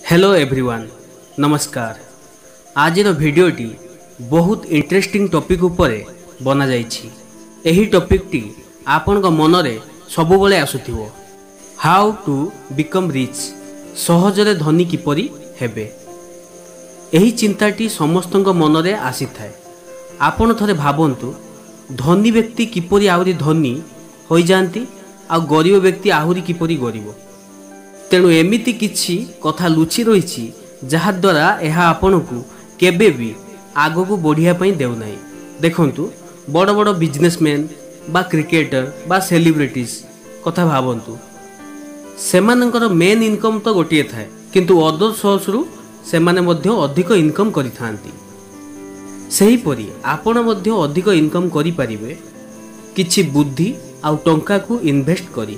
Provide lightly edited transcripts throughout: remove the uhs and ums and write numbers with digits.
Hello everyone नमस्कार। आज भिडियोटी बहुत इंटरेस्टिंग टॉपिक उपरे बना जाइछि। एही टॉपिकटी आपन मनरे सबुबले आसुथिबो, हाउ टू बिकम रिच, सहजरे धनी किपरि हेबे। एही चिंताटी समस्तक मनरे आसी थाए। आपण थरे भाबंतु धनी व्यक्ति किपरि आहुरी धनी होई जांती आ गरीब व्यक्ति आहुरी किपरि गरीब। तेणु एमिति किछि कथा लुचि रही जहाद्वारा यह आपण को केबे भी आग को बढ़िया देउ नाही। देखंतु बड़ बड़ बिजनेसमैन बा क्रिकेटर बा सेलिब्रिटीज कथा भाबंतु, सेमानंकर मेन इनकम तो गोटे थाए किंतु अदर सोर्स रु सेमाने मध्य अधिक इनकम करिथांती। सही परी आपण मध्य अधिक इनकम करि परिबे किछि बुद्धि आ टंका को इन्वेस्ट करी।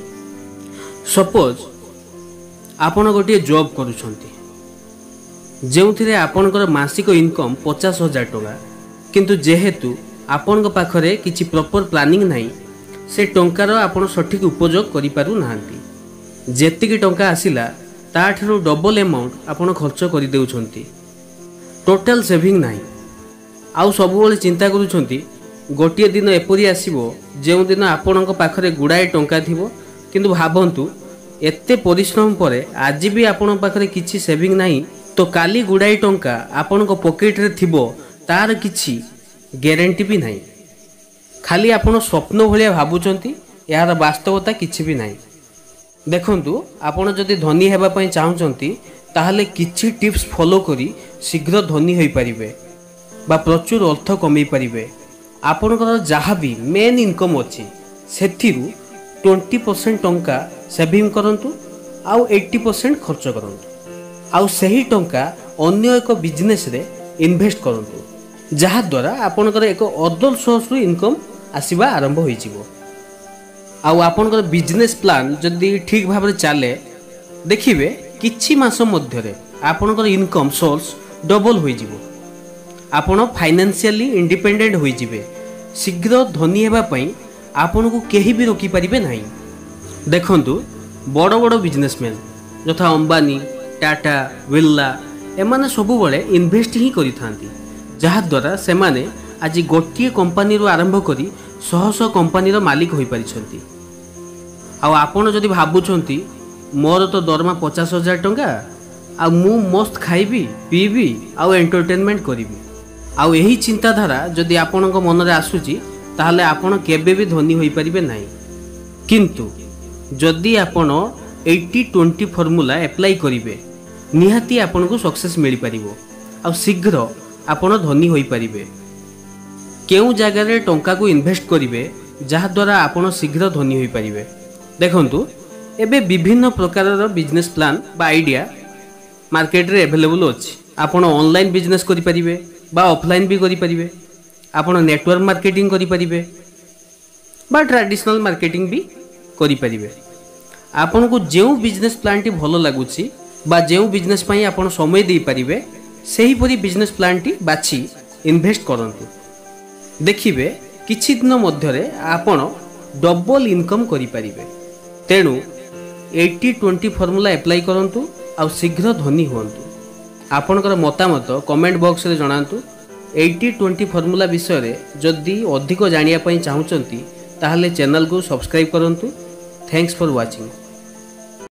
सपोज आपण गोटे जॉब करुछंती जेउथिरे आपणकर मासिक इनकम 50,000 टका, किंतु जेहेतु आपण पाखरे किछि प्रॉपर प्लानिंग नाही से टंकार आपण सठिक उपयोग करि पारु नाहंती। जेतिकी टंका आसिला ताठरो डबल अमाउंट आपण खर्च करि देउछंती, टोटल सेविंग नाही। आउ सबुबले चिंता करुछंती गोटे दिन एपरि आसीबो जेउ दिन आपणक पाखरे गुडाए टंका थिबो, किंतु भाबंतु एते परिश्रम परे आज भी आपण पाखरे किछि सेविंग नाही तो काली गुडाई टंका आपण को पॉकेट रे थिबो तार किछि गारंटी भी नाही। खाली आपण स्वप्न भलिया भाबुचंती, यार वास्तवता किछि भी नाही। देखंतु आपण जदि धनी हेबा पई चाहुचंती ताहले किछि टिप्स फॉलो करी शीघ्र धनी होई परिबे बा प्रचुर अर्थ कमै परिबे। आपणकर जहाँ भी मेन इनकम अछि सेथिरु 20% टंका सेविंग करंतु आउ 80% खर्च करंतु आउ सही टंका अन्य एक बिजनेस रे इन्वेस्ट करंतु, जहा द्वारा आपनकर एक अदर सोर्स रु इनकम आसीबा आरंभ होई जिवो। आउ आपनकर बिजनेस प्लान जदि ठीक भाव रे चाले देखिबे किछि मास मध्य रे आपनकर इनकम सोर्स डबल होई जिवो। आपण फाइनेंशियली इंडिपेंडेंट होई जिवे। शीघ्र धनी हेबा पई आपण को केही भी रोकी परिबे नाही। देखंतु बड़ बड़ बिजनेसमैन यथा अंबानी, टाटा, बिरला एमाने सबु बळे इन्वेस्ट ही करि थांती, जहा द्वारा सेमाने आज गोटिए कंपनी रो आरंभ करी शह शह कंपनी रो मालिक होई परिछंती। आ आपण जदि भाबुछंती मोर तो दरमा 50,000 टंका आ मु मस्त खाइबी पीबी आ एंटरटेनमेंट करिबी, आ एही चिंताधारा जदि आपणक मन रे आसुची ताहले आपण केबे भी धनी होई परिबे नाही। किंतु जदि आपण 80-20 फॉर्मूला अप्लाई करिवे निहाती आपण को सक्सेस मिल पारिबो आ शीघ्र आपण धनी होई परिबे। केउ जगह रे टंका को इन्वेस्ट करिवे जहा द्वारा आपण शीघ्र धनी होई परिबे। देखंतु एबे विभिन्न प्रकार रो बिजनेस प्लान बा आइडिया मार्केट रे अवेलेबल अछि। आपण ऑनलाइन बिजनेस करि परिबे बा ऑफलाइन भी करि परिबे। आपण नेटवर्क मार्केटिंग करि परिबे बा ट्रेडिशनल मार्केटिंग भी करि परिबे। आपण को जेउ बिजनेस प्लान टी भलो लागुची बा जेउ बिजनेस पई आपण समय देई परिबे सेही परी बिजनेस प्लान टी बाछि इन्वेस्ट करंतु। देखिबे किछि दिन मध्य रे आपण डबल इनकम करि परिबे। तेनु 80-20 फॉर्मूला अप्लाई करंतु आ शीघ्र धनी होंतु। आपणकर मतामत कमेंट बॉक्स रे जणांतु। 80-20 फॉर्मूला विषय रे जदि अधिक जानिया पई चाहुचंती ताहले चैनल को सब्सक्राइब करंतु। Thanks for watching.